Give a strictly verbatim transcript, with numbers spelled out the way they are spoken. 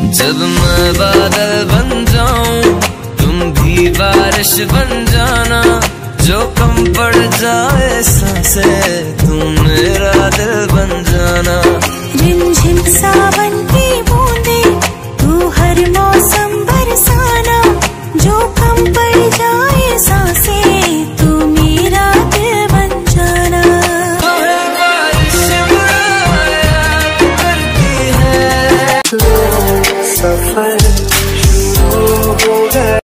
जब मैं बादल बन जाऊं तुम भी बारिश बन जाना, जो कम पड़ जाए सांसें